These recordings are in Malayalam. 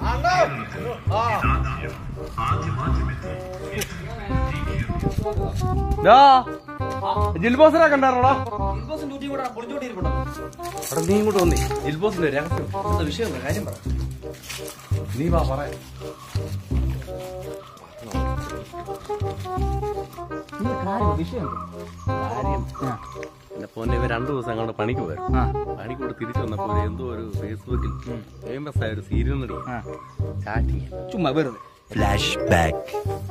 ജിൽബോസിനെ കണ്ടാറോടാ? നീ ഇങ്ങോട്ട് വന്നേ. ജിൽബോസിന്റെ രഹസ്യം വിഷയം കാര്യം പറ. നീ വാ പറയാ. എന്റെ പൊന്നെ ഇവ 2 ദിവസം അങ്ങോട്ട് പണിക്ക് പോയി. പണിക്കൂടെ തിരിച്ചു വന്നപ്പോ എന്തോ ഒരു ഫേസ്ബുക്കിൽ ഫേമസ് ആയ ഒരു സീരിയൽ നടി ചാറ്റിങ് ചുമ്മാ വെറുതെ. Flash back.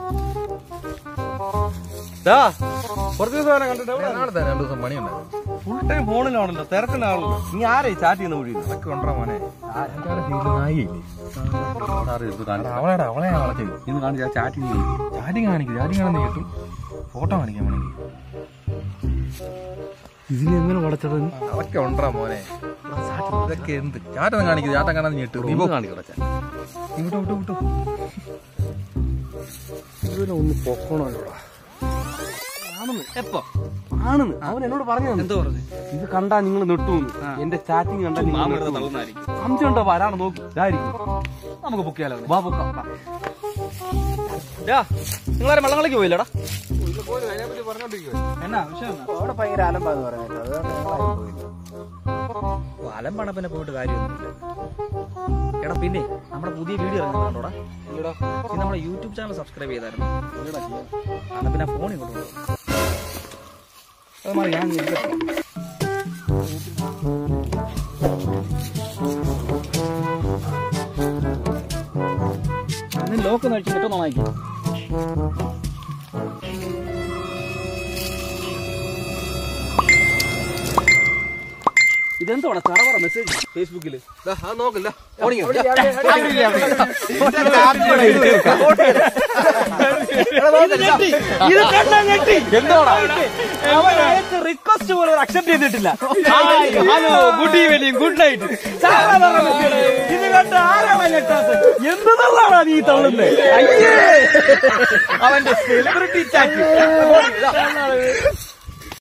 കുറച്ച് ദിവസം കണ്ടിട്ട് 2 ദിവസം പണിയുണ്ടായിരുന്നു. Full time ഫോണിലാണല്ലോ, തിരക്കിലാണല്ലോ. നീ ആരെ ചാറ്റ് ചെയ്യുന്ന വഴി അതൊക്കെ ഉണ്ടോ മോനെ? അവളെ ഇന്ന് കാണിച്ചാ ചാറ്റിങ് കാണിക്കുന്നു കേട്ടു. ഫോട്ടോ കാണിക്കാൻ വേണമെങ്കിൽ ഇതിനെങ്ങനെ വളച്ചത്? അതൊക്കെ ഉണ്ടോ മോനെ? ഇതൊക്കെ എന്ത് ചാറ്റം കാണിക്കുന്നത്? ചാട്ടം കാണാൻ ഞെട്ടു. നീ കാണിക്കട വിട്ടു ഇതിലൊന്ന് പൊക്കണല്ലോടാ. എപ്പോ ആണെന്ന് അവൻ എന്നോട് പറഞ്ഞു. എന്തോ പറഞ്ഞു? ഇത് കണ്ടാ നിങ്ങൾ നെട്ടൂന്ന്. എന്റെ ചാറ്റിങ് കണ്ടാ സംശയം ഉണ്ടോ? ആരാണ് നോക്കി ഇതായിരിക്കും. നമുക്ക് പൊക്കിയാലോ? വാ പൊക്കാം. നിങ്ങളാരും വെള്ളങ്ങളേക്ക് പോയില്ലടാ? എന്നാ വിഷയം? അവിടെ ഭയങ്കര അലമ്പാന്ന് പറഞ്ഞിട്ട് അലമ്പാണ്. പിന്നെ പോയിട്ട് കാര്യമൊന്നുമില്ല. എടാ പിന്നെ നമ്മുടെ പുതിയ വീഡിയോ ഇറങ്ങുന്നുണ്ടോടാ? നീ നമ്മുടെ യൂട്യൂബ് ചാനൽ സബ്സ്ക്രൈബ് ചെയ്തായിരുന്നു. എന്നാ പിന്നെ ഫോൺ ഇങ്ങോട്ട് പോകും. അത് മാറി ഞാൻ ലോക്ക് കഴിച്ച് കിട്ടും നന്നാക്കി. ഇതെന്തോടാ ചറവറ മെസ്സേജ് ഫേസ്ബുക്കില്? നോക്കില്ല. റിക്വസ്റ്റ് പോലെ അക്സെപ്റ്റ് ചെയ്തിട്ടില്ല. Hello, good evening, good night. ഇത് കണ്ട് ആരാണ് ഞെട്ടാത്തത്? എന്ത് തള്ളാണ് നീ തള്ളുന്നത്? അയ്യേ, അവന്റെ സെലിബ്രിറ്റി ചാറ്റ്.